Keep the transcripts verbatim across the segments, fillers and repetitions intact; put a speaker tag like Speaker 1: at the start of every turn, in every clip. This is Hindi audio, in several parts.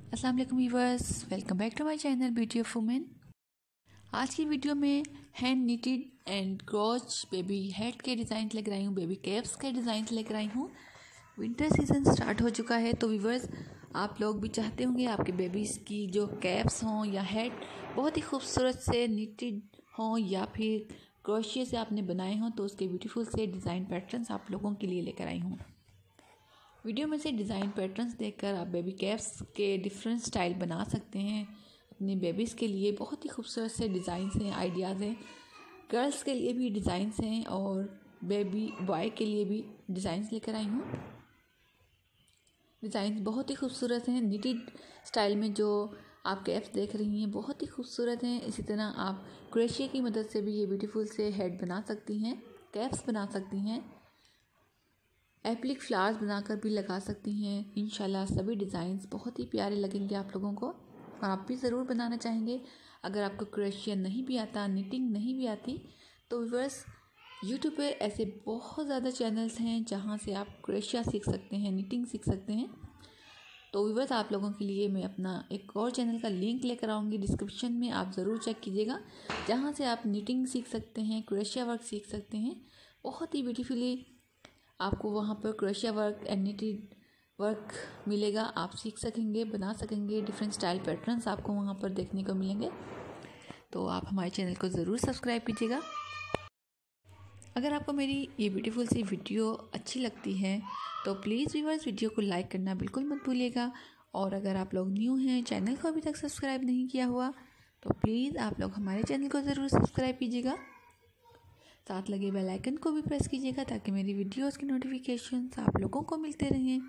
Speaker 1: अस्सलाम वालेकुम viewers, welcome back to my channel beauty of women. आज की वीडियो में hand knitted and crochet baby head के डिज़ाइन लेकर आई हूँ, बेबी कैप्स के डिज़ाइन लेकर आई हूँ। विंटर सीज़न स्टार्ट हो चुका है, तो व्यूअर्स आप लोग भी चाहते होंगे आपके बेबीज़ की जो कैप्स हों या हेड बहुत ही खूबसूरत से निटेड हों या फिर क्रोशिया से आपने बनाए हों, तो उसके ब्यूटीफुल से डिज़ाइन पैटर्न्स आप लोगों के लिए लेकर आई हूँ। वीडियो में से डिज़ाइन पैटर्न्स देखकर आप बेबी कैप्स के डिफरेंट स्टाइल बना सकते हैं अपने बेबीज़ के लिए। बहुत ही खूबसूरत से डिज़ाइंस हैं, आइडियाज़ हैं। गर्ल्स के लिए भी डिज़ाइंस हैं और बेबी बॉय के लिए भी डिज़ाइंस लेकर आई हूँ। डिज़ाइंस बहुत ही खूबसूरत हैं। निटेड स्टाइल में जो आप कैप्स देख रही हैं बहुत ही खूबसूरत हैं। इसी तरह आप क्रोशिया की मदद से भी ये ब्यूटीफुल से हेड बना सकती हैं, कैप्स बना सकती हैं, एप्लिक फ्लावर्स बनाकर भी लगा सकती हैं। इंशाल्लाह सभी डिज़ाइंस बहुत ही प्यारे लगेंगे आप लोगों को और आप भी ज़रूर बनाना चाहेंगे। अगर आपको क्रोशिया नहीं भी आता, निटिंग नहीं भी आती, तो व्यूअर्स यूट्यूब पर ऐसे बहुत ज़्यादा चैनल्स हैं जहां से आप क्रोशिया सीख सकते हैं, निटिंग सीख सकते हैं। तो व्यूअर्स आप लोगों के लिए मैं अपना एक और चैनल का लिंक लेकर आऊँगी डिस्क्रिप्शन में, आप ज़रूर चेक कीजिएगा, जहाँ से आप निटिंग सीख सकते हैं, क्रोशिया वर्क सीख सकते हैं। बहुत ही ब्यूटीफुली आपको वहाँ पर क्रोशिया वर्क एंड निटेड वर्क मिलेगा। आप सीख सकेंगे, बना सकेंगे। डिफरेंट स्टाइल पैटर्न्स आपको वहाँ पर देखने को मिलेंगे। तो आप हमारे चैनल को ज़रूर सब्सक्राइब कीजिएगा। अगर आपको मेरी ये ब्यूटीफुल सी वीडियो अच्छी लगती है तो प्लीज़ व्यूअर्स वीडियो को लाइक करना बिल्कुल मत भूलिएगा। और अगर आप लोग न्यू हैं, चैनल को अभी तक सब्सक्राइब नहीं किया हुआ, तो प्लीज़ आप लोग हमारे चैनल को ज़रूर सब्सक्राइब कीजिएगा। साथ लगे बेल आइकन को भी प्रेस कीजिएगा ताकि मेरी वीडियोस की नोटिफिकेशंस आप लोगों को मिलते रहें।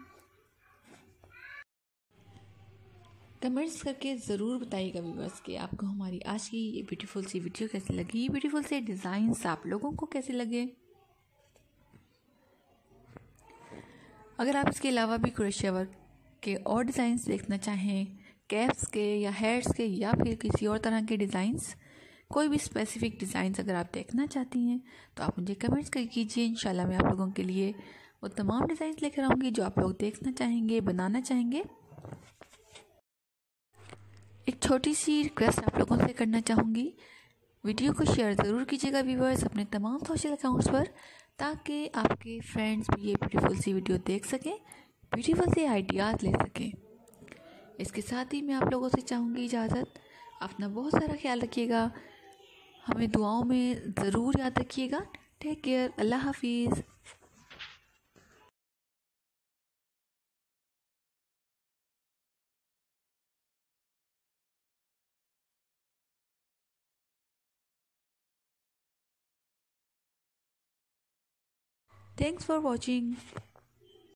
Speaker 1: कमेंट्स करके ज़रूर बताइएगा व्यूअर्स कि आपको हमारी आज की ये ब्यूटीफुल सी वीडियो कैसी लगी, ब्यूटीफुल से डिज़ाइंस आप लोगों को कैसे लगे। अगर आप इसके अलावा भी क्रोशिया वर्क के और डिज़ाइंस देखना चाहें, कैप्स के या हेड्स के या फिर किसी और तरह के डिज़ाइंस, कोई भी स्पेसिफिक डिज़ाइंस अगर आप देखना चाहती हैं तो आप मुझे कमेंट्स कर कीजिए। इंशाल्लाह मैं आप लोगों के लिए वो तमाम डिज़ाइंस लेकर आऊँगी जो आप लोग देखना चाहेंगे, बनाना चाहेंगे। एक छोटी सी रिक्वेस्ट आप लोगों से करना चाहूँगी, वीडियो को शेयर ज़रूर कीजिएगा व्यूअर्स अपने तमाम सोशल अकाउंट्स पर, ताकि आपके फ्रेंड्स भी ये ब्यूटीफुल सी वीडियो देख सकें, ब्यूटीफुल से आइडियाज़ ले सकें। इसके साथ ही मैं आप लोगों से चाहूँगी इजाज़त। अपना बहुत सारा ख्याल रखिएगा, हमें दुआओं में ज़रूर याद रखिएगा। टेक केयर, अल्लाह हाफिज़। Thanks for watching.